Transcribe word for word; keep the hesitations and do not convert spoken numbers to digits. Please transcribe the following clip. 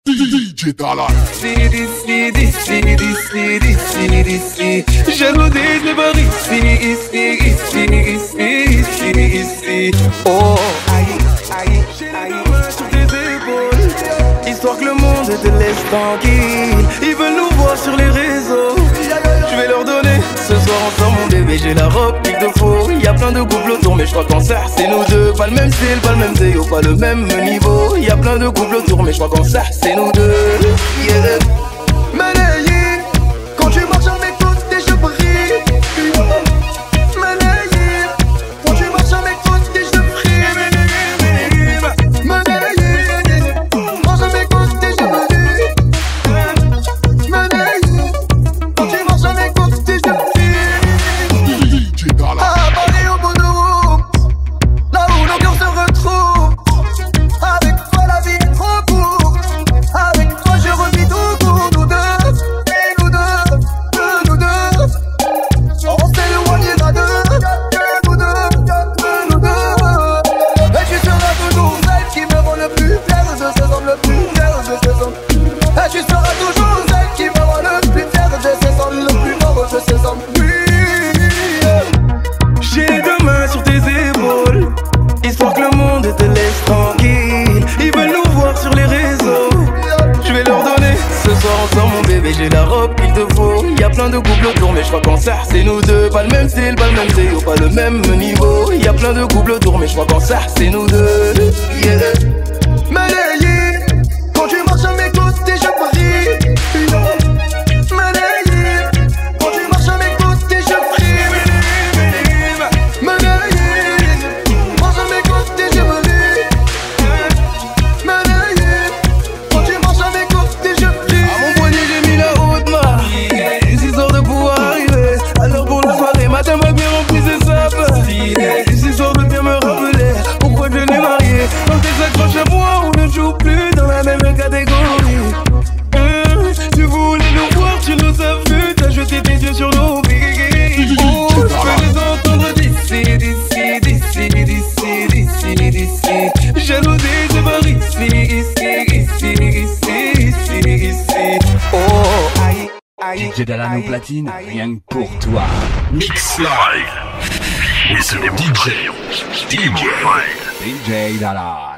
D J Dalla. D'ici, d'ici, d'ici, d'ici, d'ici, d'ici. Jaloudise le bar ici, ici, ici, ici, ici, ici. Oh, aïe, aïe, j'ai les deux mains sur tes épaules, histoire que le monde te laisse tranquille. Ils veulent nous voir sur les réseaux, je vais leur donner ce soir ensemble mon bébé. J'ai la robe qu'il te faut. Y'a plein de couples autour mais je crois qu'en ça c'est nous deux. Pas le même style, pas le même déo, pas le même niveau. Y'a plein de couples autour mais je crois qu'en ça c'est nous deux. Yeah. Malayé, quand tu marches avec tous tes cheveux brillent. Malayé, quand tu marches avec tous tes cheveux brillent. Malayé, marche avec tous tes cheveux brillent. Malayé, quand tu marches avec tous tes cheveux brillent. D J Dalla. À Paris au bout de route, là où nos cœurs se retrouvent. Avec toi la vie est trop courte. Avec toi je revis tout pour nous deux. Et nous deux, que nous deux. On s'est éloigné à deux. Que nous deux, que nous deux. Et tu seras toujours celle qui me rend le plus fier de ces hommes, le plus fier de ces hommes. Et tu seras toujours celle qui me rend le plus fier de ces hommes, le plus fort de ces hommes. Oui. J'ai les deux mains sur tes épaules, histoire que le monde te laisse tranquille. Ils veulent nous voir sur les réseaux, je vais leur donner ce soir ensemble mon bébé. J'ai la robe qu'il te faut. Y'a plein de couples autour mais je crois qu'en ça c'est nous deux. Pas le même style, pas le même déo, pas le même niveau. Y'a plein de couples autour mais je crois qu'en ça c'est nous deux. Yeah. Malayé, quand tu marches avec tous tes cheveux brillent. Malayé, quand tu marches avec tous tes cheveux brillent. Malayé, marche avec tous tes cheveux brillent. Malayé, quand tu marches avec tous tes cheveux brillent. À mon poignet j'ai mis la haute marque, des histoires de pouvoir arriver. Alors pour la soirée, matin m'a bien rempli ses sapes. Des histoires de bien me rappeler pourquoi je l'ai marié. Quand t'es s'accroche à moi, on ne joue plus dans la même catégorie. Hum, tu voulais nous voir, tu nous as vus, t'as jeté tes yeux sur nos billes. Oh, je peux les entendre d'ici, d'ici, d'ici, d'ici, d'ici, d'ici. Jalousie se barre ici, ici, ici, ici, ici, ici. Oh, aïe, aïe. D J Dalla nos platines, rien que pour toi. Mix live. With the D J. D J. D J Dalla.